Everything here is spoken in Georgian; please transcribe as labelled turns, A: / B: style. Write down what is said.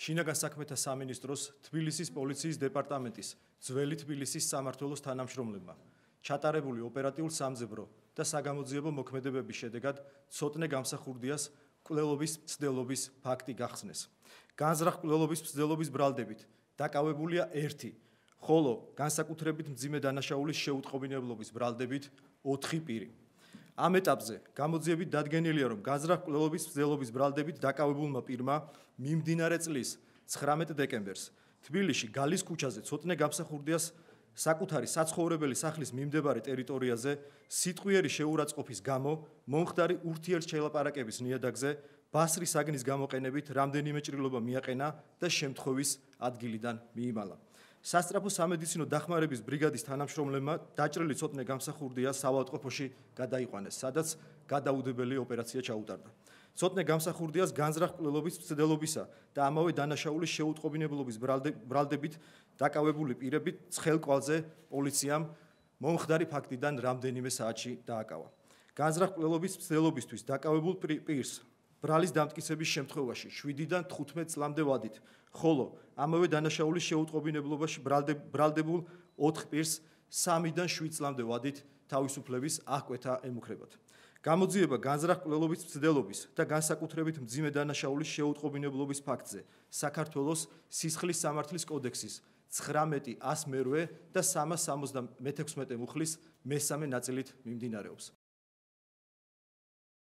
A: შინაგან საქმეთა სამინისტროს თბილისის პოლიციის დეპარტამენტის ძველი თბილისის სამმართველოს თანამშრომლებმა ჩატარებული ოპერატიულ სამძებრო და საგამოძიებო მოქმედებების შედეგად ცოტნე გამსახურდიას მკვლელობის მცდელობის ფაქტი გახსნეს. განზრახ მკვლელობის მცდელობის ბრალდებით დაკავებულია 1, ხოლო განსაკუთრებით მძიმე დანაშაულის შეუტყობინებლობის ბრალდებით 4 პირი. ამ ეტაპზე გამოძიებით დადგენილია, რომ განზრახ მკვლელობის მცდელობის ბრალდებით დაკავებულმა პირმა მიმდინარე წლის 19 დეკემბერს თბილისში გალის ქუჩაზე ცოტნე გამსახურდიას საკუთარი საცხოვრებელი სახლის მიმდებარე ტერიტორიაზე სიტყვიერი შეურაცხყოფის გამო მომხდარი ურთიერთშელაპარაკების ნიადაგზე ბასრი საგნის გამოყენებით რამდენიმე ჭრილობა მიაყენა და შემთხვევის ადგილიდან მიიმალა. სასწრაფო სამედიცინო დახმარების ბრიგადის თანამშრომლებმა დაჭრილი ცოტნე გამსახურდია საავადმყოფოში გადაიყვანეს, სადაც გადაუდებელი ოპერაცია ჩაუტარდა. ცოტნე გამსახურდიას განზრახ მკვლელობის მცდელობისა და ამავე დანაშაულის შეუტყობინებლობის ბრალდებით დაკავებული პირები ცხელ კვალზე პოლიციამ მომხდარი ფაქტიდან რამდენიმე საათში დააკავა. განზრახ მკვლელობის მცდელობისთვის დაკავებულ პირს ბრალის დამტკიცების შემთხვევაში 7-დან 15 წლამდე ვადით, ხოლო ამავე დანაშაულის შეუტყობინებლობაში ბრალდებულ 4 პირს 3-დან 7 წლამდე ვადით თავისუფლების აღკვეთა ემუქრებათ. გამოძიება განზრახ მკვლელობის მცდელობის და განსაკუთრებით მძიმე დანაშაულის შეუტყობინებლობის ფაქტზე საქართველოს სისხლის სამართლის კოდექსის 19.108 და 376 მუხლის მესამე ნაწილით მიმდინარეობს.